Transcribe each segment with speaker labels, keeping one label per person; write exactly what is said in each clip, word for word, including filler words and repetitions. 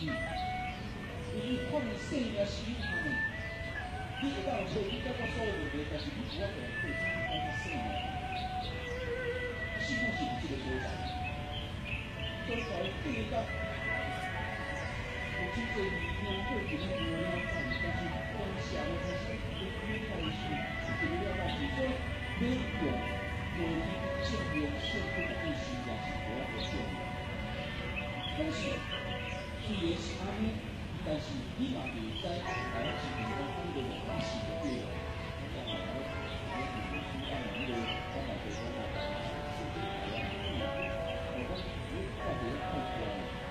Speaker 1: 因为看生命死命呢，你会当找你甲我所有问题，但是你无法度对自己讲生命，是不是有这个所在？所以才会对到有真侪理念，或者是理念在，但是当社会开始有开始有了解，所以你用科技证明社会的意识也是无法度证明。但是虽然是安尼，但是你嘛袂使来自己讲这个历史的对了。我讲来，我我我是按那个我嘛对我嘛，是对台湾我讲我到底看出来，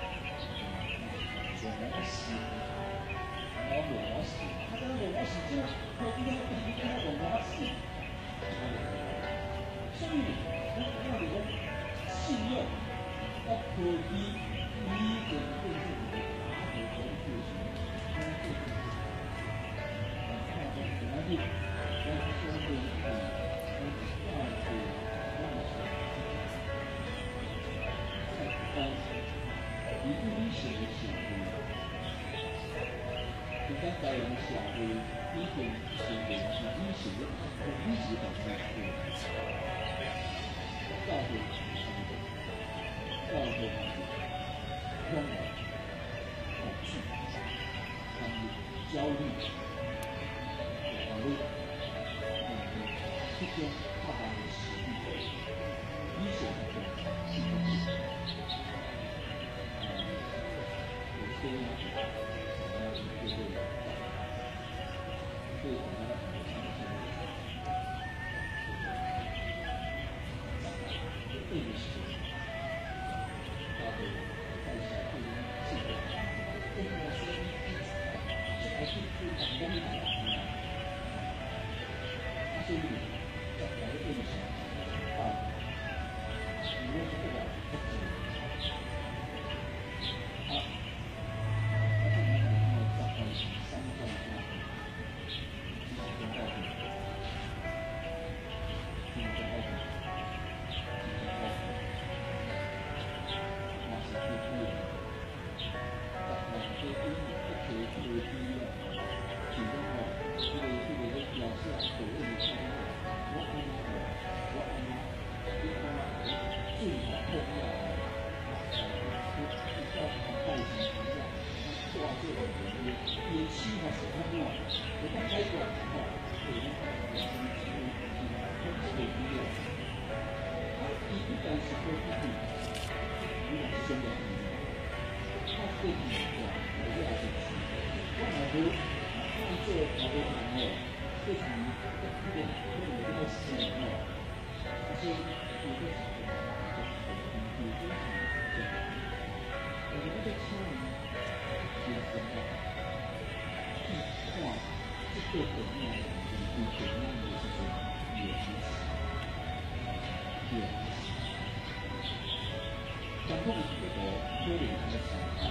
Speaker 1: 我我死，我我我死，他讲我我死，这我一定要一定要我我死。所以，我我哋讲信用，我科技。你一点对自己的打火和做什么？看这个，看这个哪里？让他相对一点，让大的让小，再高，一个理想的社会，更加在人社会一点是人是理想的，和理想的社会，教会教会。困扰、恐惧、担忧、焦虑、焦虑，嗯，这种他把你实力的理想的是不是？嗯，有些人呃，就是对我们的长期的对的时候，大家。在小对于这个，对我说，这还是最感动的地方。所以，在来这里想啊，你为什么要不止？啊，而且你每天在开始三段话，其实跟道理，听着道理，听着道理。是对对的，但係對於一條對啲啊，其中啊，佢哋佢哋嘅老師啊，做呢啲嘢，我按我我按呢個最好重要嘅，誒，佢比較帶起能量，做啊做嘅嘢，也期望是他們，我講開講哦，對呢個老師做呢啲，佢做啲嘢，啊，一一旦是做啲嘢。你讲是真的，他对你讲，我就要去吃。我老婆，他做老婆娘哦，对你那个那个那个事哦，他说有个什么，有个什么，我们在家里结婚啊，去看这个怎么样，你怎么样的这种也是，也是。传统的这个多元的想法，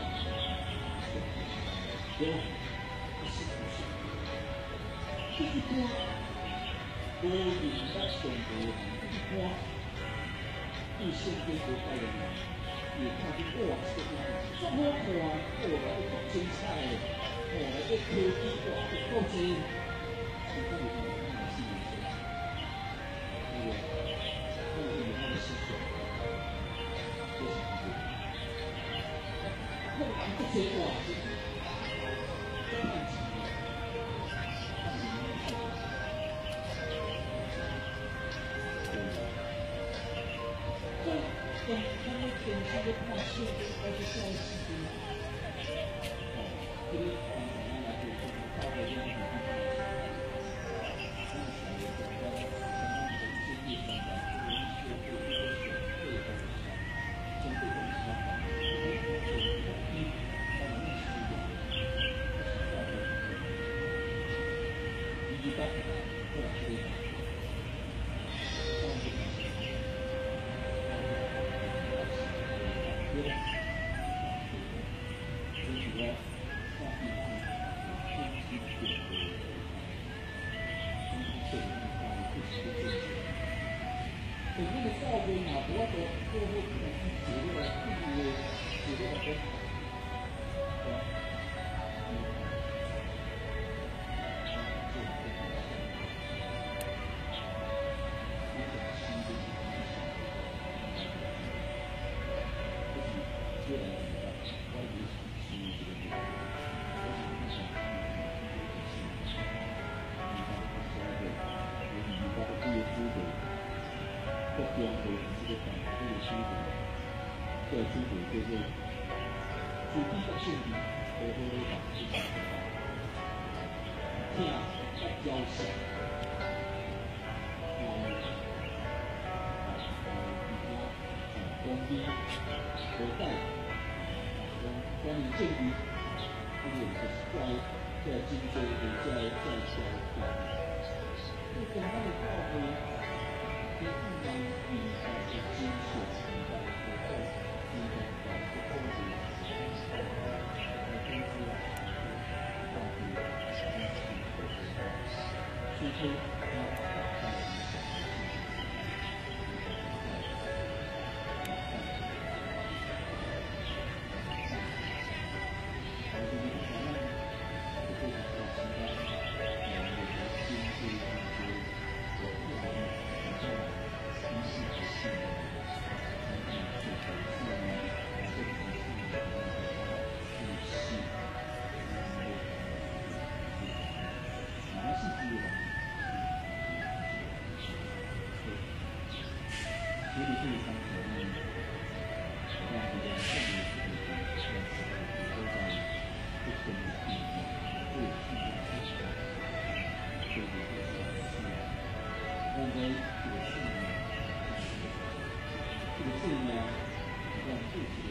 Speaker 1: 有不是不是，这一波多元的选择，一波对现在国家人民也看见哇，这个这么看，哇，一个精彩的，哇，一个科技哇，一个高精，这个有什么是有些，对不对？或者有他的思想。不管这些哇，这看起来，看你们看，对，这等他们典型的看世界，而且下一世界，哦，这个往怎么样来对这个道德这样的地方，那么小的国家，相当于一些地方的，有一些对这个选对的，针对的想法。一般的，或者是这种，这样子的，有的，有几个上地方升级点的，升级点的话，不是个正确。等那个照片啊，不要说最后可能是写这个地位，写这个跟。 越来越大，关于区域这个地方，而且你想，你看十二个，有你包括这些资格，各中的这个党这个资格，这个资格就是主题的性质，都会把这个这样要求。关于核弹、关于政治，这个是在在经济的在在消化，这简单的道理，跟一般民众的精神一般的活动，一般的不同的呃公司啊，到底是怎么去所以说，它大概。这个信呢，让自己